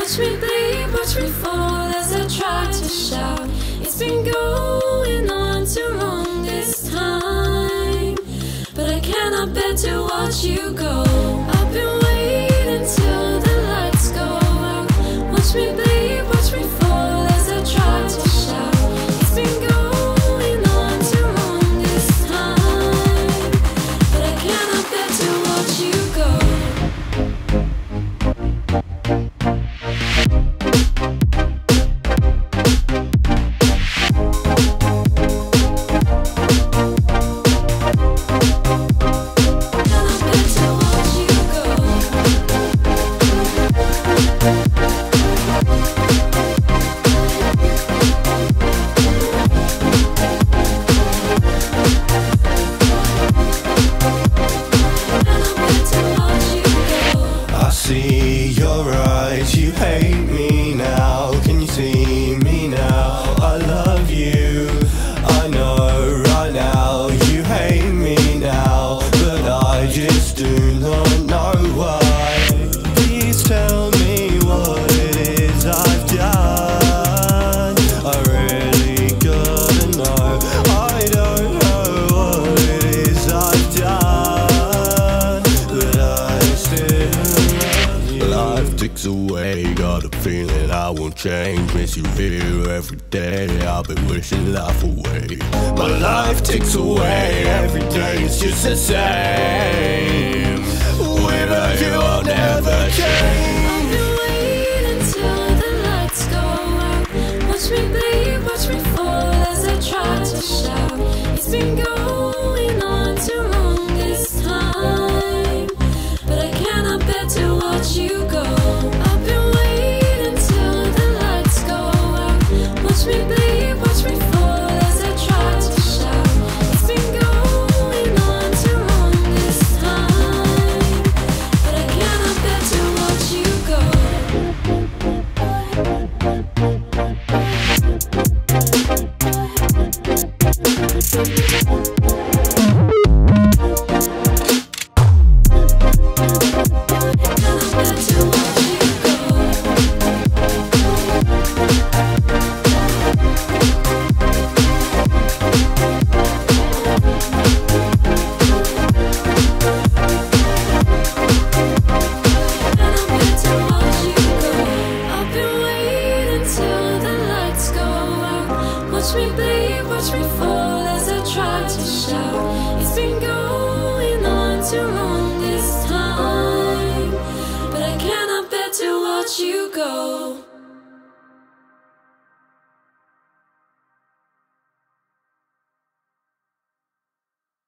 Watch me bleed, watch me fall as I try to shout. It's been going on too long this time, but I cannot bear to watch you go. I've been waiting till the lights go out. Watch me bleed, watch me fall as I try to shout. It's been going on too long this time, but I cannot bear to watch you go. See your eyes, you hate me now. Can you see me now? I love you, I know right now. You hate me now, but I just do not know why. Please tell me what it is I've done. I really gotta know. I don't know what it is I've done, but I still life ticks away, got a feeling I won't change. Miss you here every day, I've been wishing life away. My life ticks away, every day it's just the same. Without you I'll never change. I've been waiting till the lights go out. Watch me bleed, watch me fall as I try to shout. It's been going on too long this time, but I cannot bear to watch you go. I've been waiting till the lights go out. Watch me bleed, watch me fall as I try to shout. It's been going on too long this time, but I cannot bear to watch you go. Watch me bleed, watch me fall as I try to shout. It's been going on too long this time, but I cannot bear to watch you go.